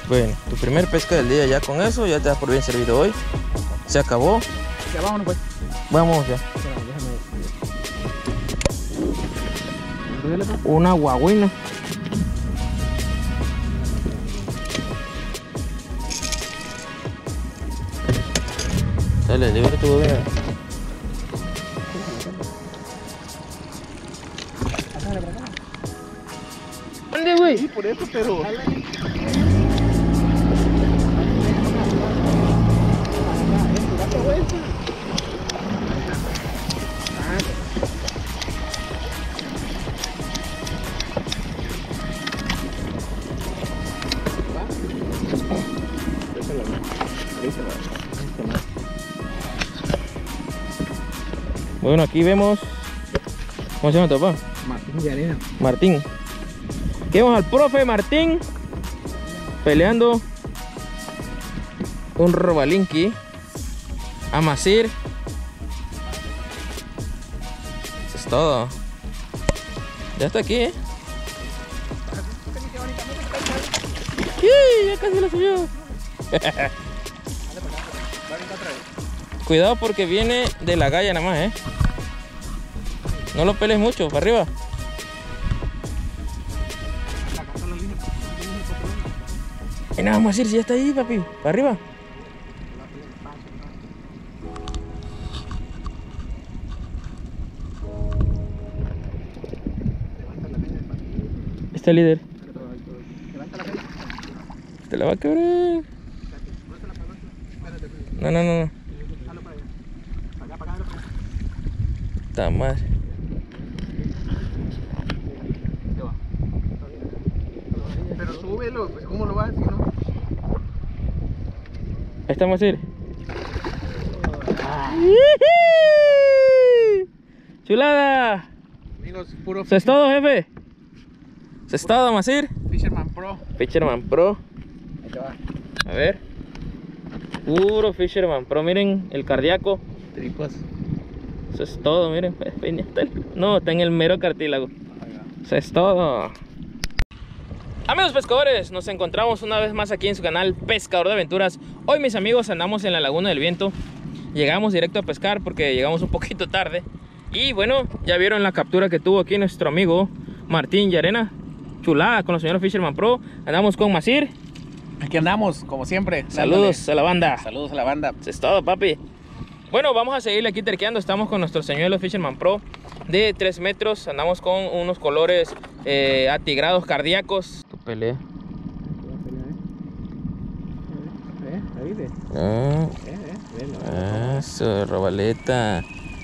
Bueno, tu primer pesca del día ya con eso, ya te das por bien servido hoy. Se acabó. Ya vámonos pues. Vamos ya. Una guagüina. Dale, libre tu bebé. ¿Dónde, güey? Sí, por eso, pero... Bueno, aquí vemos. ¿Cómo se llama tu papá? Martín de Arena. Martín. Aquí vemos al profe Martín peleando un robalinqui a Masir. Eso es todo. Ya está aquí, ¿eh? ¡Sí! Ya casi lo subió. Cuidado porque viene de la galla nada más, ¿eh? No lo peles mucho, para arriba. Y nada, vamos a ir si ya está ahí, papi. Para arriba. Está el líder. Te la va a quebrar. No. Está mal. Pero súbelo, pues ¿cómo lo vas si no? Ahí estamos a ir. ¡Chulada! Amigos, puro Eso es todo, jefe. Eso es todo, Masir. Fisherman Pro. Fisherman Pro. Ahí te va. A ver. Puro Fisherman Pro. Miren el cardíaco. Tripas. Eso es todo, miren. No, está en el mero cartílago. Eso es todo. Amigos pescadores, nos encontramos una vez más aquí en su canal Pescador de Aventuras. Hoy, mis amigos, andamos en la Laguna del Viento. Llegamos directo a pescar porque llegamos un poquito tarde. Y bueno, ya vieron la captura que tuvo aquí nuestro amigo Martín Llarena. Chulada con los señores Fisherman Pro. Andamos con Masir. Aquí andamos, como siempre. Saludos a la banda. Saludos a la banda. Eso es todo, papi. Bueno, vamos a seguirle aquí terqueando. Estamos con nuestro señuelo Fisherman Pro de 3 metros. Andamos con unos colores atigrados cardíacos. Tu pelea. Ahí de. Eso, robaleta.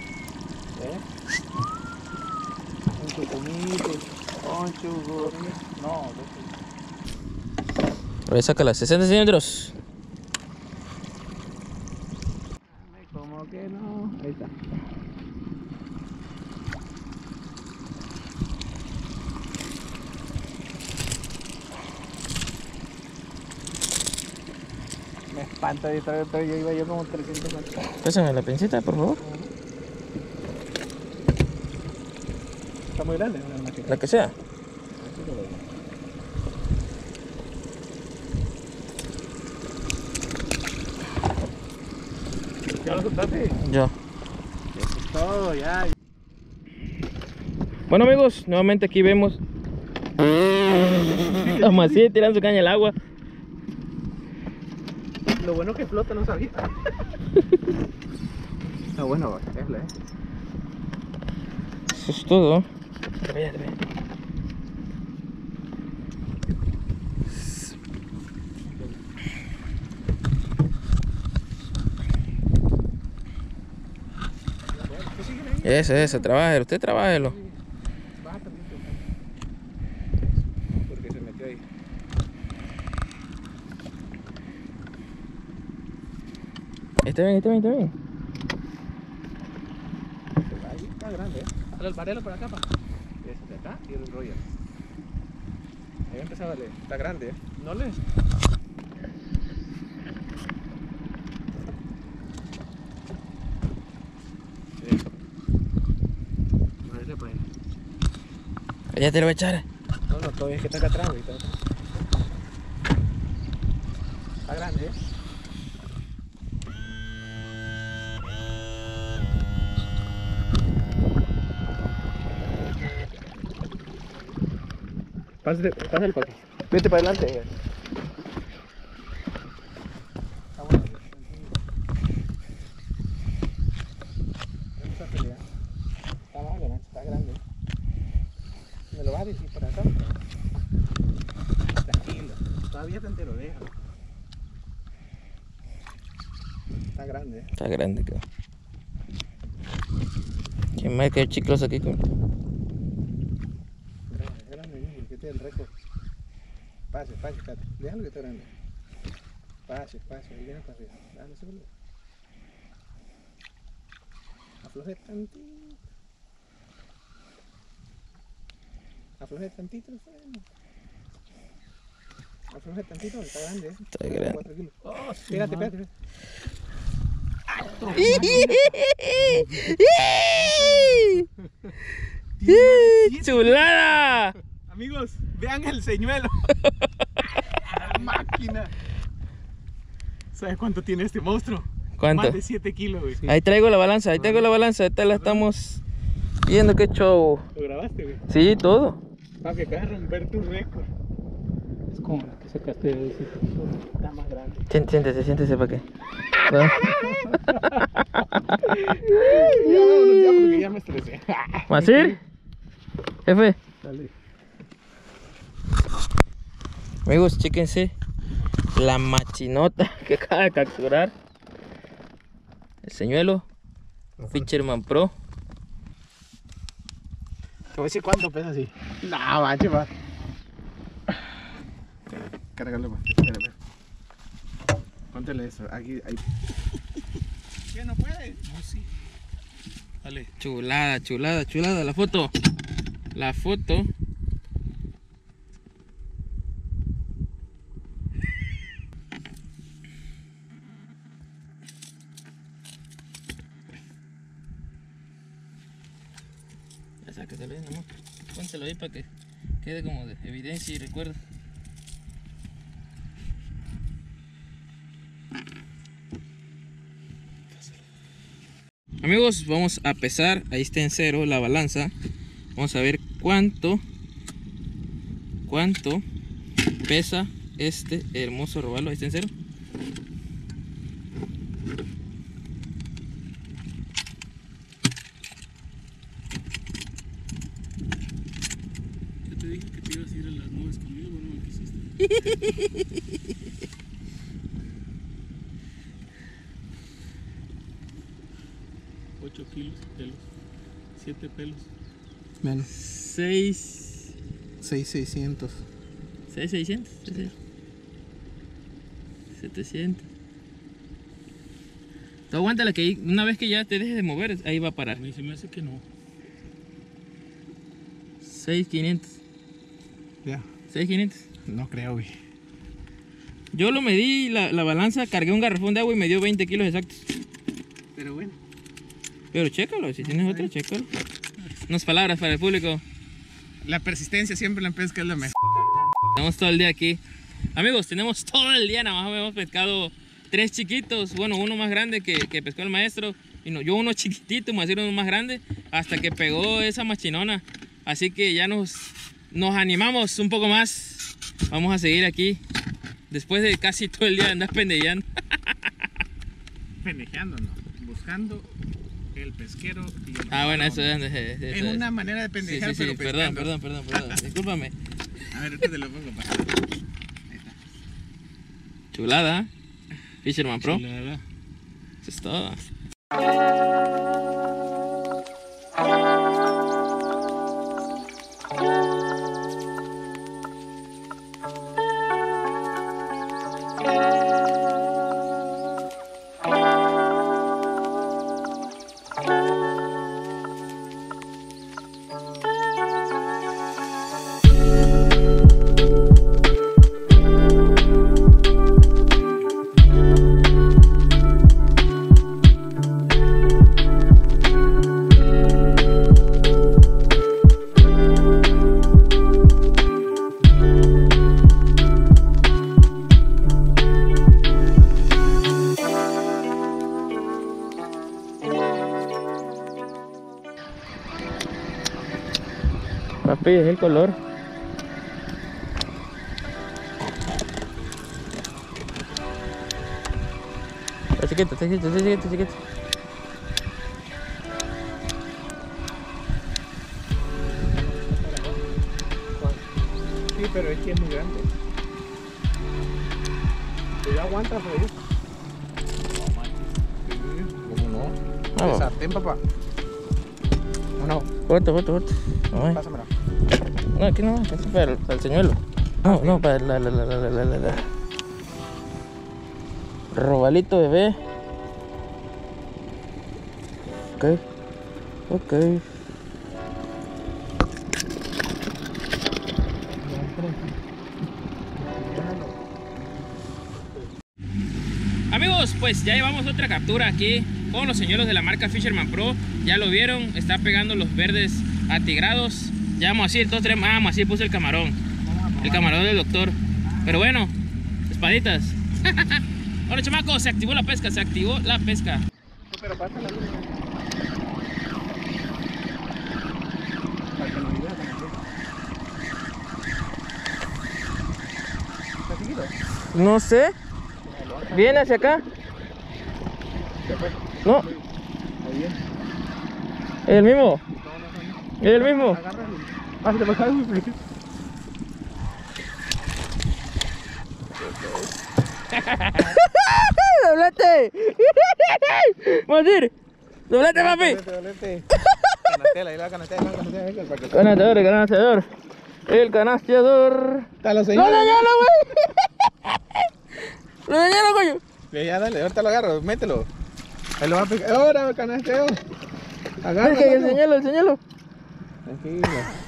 A ver, saca las 60 centímetros. Como que no. Ahí está. Me espanta de traer, pero yo iba yo como 300 metros. Pásame la pincita, por favor. Está muy grande, La que sea. ¿Ya lo soltaste? Yo. Eso es todo, ya. Bueno, amigos, nuevamente aquí vemos a Masir tirando su caña al agua. Lo bueno que flota, no sabía. Está bueno, es la. Eso es todo. Eso, trabájelo, usted trabájelo. Porque se metió ahí. Está bien. Ahí está grande, Varelo por acá, pa. Ese de acá y el Royal. Ahí empezó a darle. Está grande, No le. Eso. Varelo por ahí. Ya te lo voy a echar. No, todavía es que está acá atrás, güey. Está grande, ¿eh? Pásale para acá. Vete para adelante. Está bueno. Vamos a pelear. Está malo, ¿no? Está grande. ¿Me lo vas a decir por acá? Tranquilo. Todavía está entero, déjalo. Está grande, ¿eh? Está grande, cabrón. ¿Quién más que chiclos aquí con? Grande, que este es el récord. Pase, espérate. Déjalo que esté grande. Pase, ahí viene para arriba. Dale, se vuelve. Afloje tantito. Afloje tantito el freno. Afloje tantito, está grande, ¿eh? Está grande. 4 kilos. Oh, espérate. ¡Chulada! Amigos, vean el señuelo. La máquina. ¿Sabes cuánto tiene este monstruo? ¿Cuánto? Más de 7 kilos, güey. Ahí traigo la balanza, Ahorita la estamos viendo, qué show. ¿Lo grabaste, güey? Sí, todo. Papi, acá vas a romper tu récord. Es como la que sacaste de ese. Está más grande. Siéntese para qué. ¿No? Ya vámonos ya porque ya me estresé. ¿Masir? Jefe. Dale. Amigos, chéquense la machinota que acaba de capturar el señuelo Fisherman Pro. Te voy a decir cuánto pesa así. No, manche, va. Cárgalo, más. Espera. Póntele eso. Aquí, ahí. ¿Qué? ¿No puede? No, sí. Dale. Chulada. La foto. Ya sácatelo ahí, nomás. Póntelo ahí para que quede como de evidencia y recuerdo. Amigos, vamos a pesar, ahí está en cero la balanza. Vamos a ver cuánto pesa este hermoso robalo. Ahí está en cero. Yo te dije que te ibas a ir a las nubes conmigo, no me quisiste. 8 kilos de pelos, 7 pelos. Menos. 6,600. 6,600. 700. Tú aguántala que una vez que ya te dejes de mover, ahí va a parar. A mí se me hace que no. 6,500. Ya. 6,500. No creo, güey. Yo lo medí, la balanza, cargué un garrafón de agua y me dio 20 kilos exactos. Pero bueno. Pero chécalo, si tienes otra, chécalo. Unas palabras para el público. La persistencia siempre en la pesca es la mejor. Tenemos todo el día aquí. Amigos, tenemos todo el día, nada más hemos pescado 3 chiquitos. Bueno, uno más grande que pescó el maestro. Y no, yo uno chiquitito, más uno más grande. Hasta que pegó esa machinona. Así que ya nos animamos un poco más. Vamos a seguir aquí. Después de casi todo el día de andar pendejeando. Pendejeando, no. Buscando el pesquero y el Bueno, eso es es. una manera de pendejear, Sí, pero perdón. pescando. Discúlpame. A ver, ahorita te lo pongo para. Chulada. Fisherman Pro. Chulada. Eso es todo. papi, es el color. Está chiquito, está chiquito, está chiquito, está chiquito. Sí, pero es que es muy grande. ¿Te ya aguantas ahí? ¿Cómo no? Vamos. De sartén, papá. ¿O no? Corto. Ay. Pásamela. No, aquí no, eso es para el señuelo. No, no, para la. Robalito, bebé. Ok. Amigos, pues ya llevamos otra captura aquí con los señuelos de la marca Fisherman Pro. Ya lo vieron, está pegando los verdes atigrados. Ya vamos así, entonces vamos así, puse el camarón. El camarón del doctor. Pero bueno, espaditas. Bueno, chamacos, se activó la pesca, Pero pasa la luz. Para que nos ayude a conocer. ¿Está chiquito? No sé. ¿Viene hacia acá? No, Ahí bien. es el mismo. Es el mismo. Agárralo. Hazte para acá, güey. ¡Doblete! Vamos a ir. ¡Doblete, papi! Doblete. Canastela, ahí la canastela, Canastador. El canasteador. Está la ¡Lo señora. dañaron, güey! ¡Lo dañaron, coño! Ya, dale, ahorita lo agarro, mételo. Ahí lo va a pegar. Ahora, canasteo. Agárralo. Enséñalo. Tranquilo.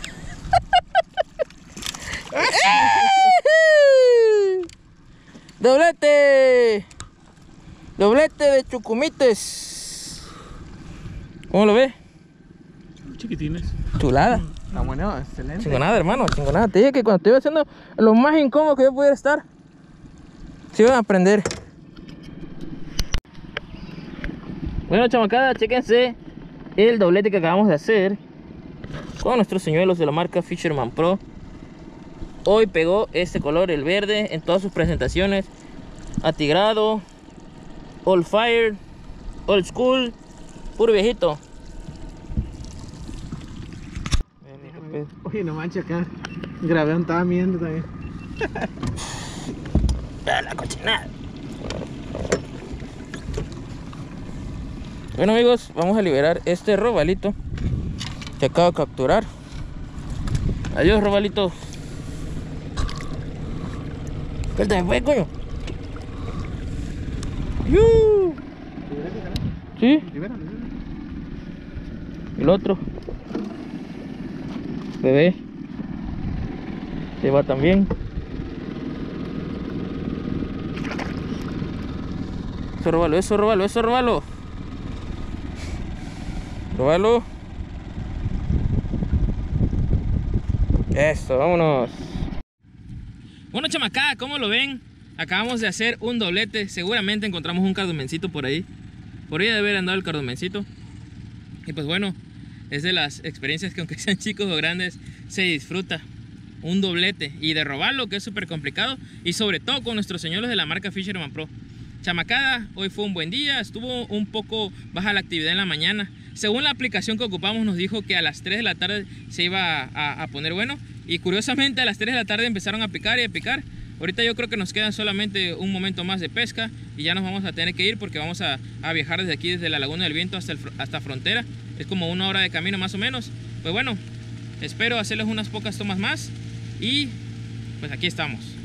Doblete de chucumites. ¿Cómo lo ves? Chiquitines. Chulada. Está bueno, excelente. Chingonada, hermano, chingonada. Te dije que cuando estuve haciendo lo más incómodo que yo pudiera estar, se iban a aprender. Bueno, chamacada, chéquense el doblete que acabamos de hacer con nuestros señuelos de la marca Fisherman Pro. Hoy pegó este color, el verde, en todas sus presentaciones. Atigrado, old fire, old school, puro viejito. Oye, no manches acá. Grabé donde estaba midiendo también. La cochinada. Bueno, amigos, vamos a liberar este robalito que acabo de capturar. Adiós, robalito. Suéltame, pues, coño. ¿Sí? Libéralo. El otro. Bebé. Se va también. Eso, róbalo. Róbalo. Eso, vámonos. Bueno, chamacada, ¿cómo lo ven? Acabamos de hacer un doblete. Seguramente encontramos un cardumencito por ahí. Por ahí debe haber andado el cardumencito. Y pues bueno, es de las experiencias que aunque sean chicos o grandes, se disfruta. Un doblete. Y de robarlo, que es súper complicado. Y sobre todo con nuestros señuelos de la marca Fisherman Pro. Chamacada, hoy fue un buen día. Estuvo un poco baja la actividad en la mañana. Según la aplicación que ocupamos nos dijo que a las 3 de la tarde se iba a poner bueno. Y curiosamente a las 3 de la tarde empezaron a picar y a picar. Ahorita yo creo que nos queda solamente un momento más de pesca y ya nos vamos a tener que ir porque vamos a viajar desde aquí, desde la Laguna del Viento hasta Frontera. Es como 1 hora de camino más o menos. Pues bueno, espero hacerles unas pocas tomas más y pues aquí estamos.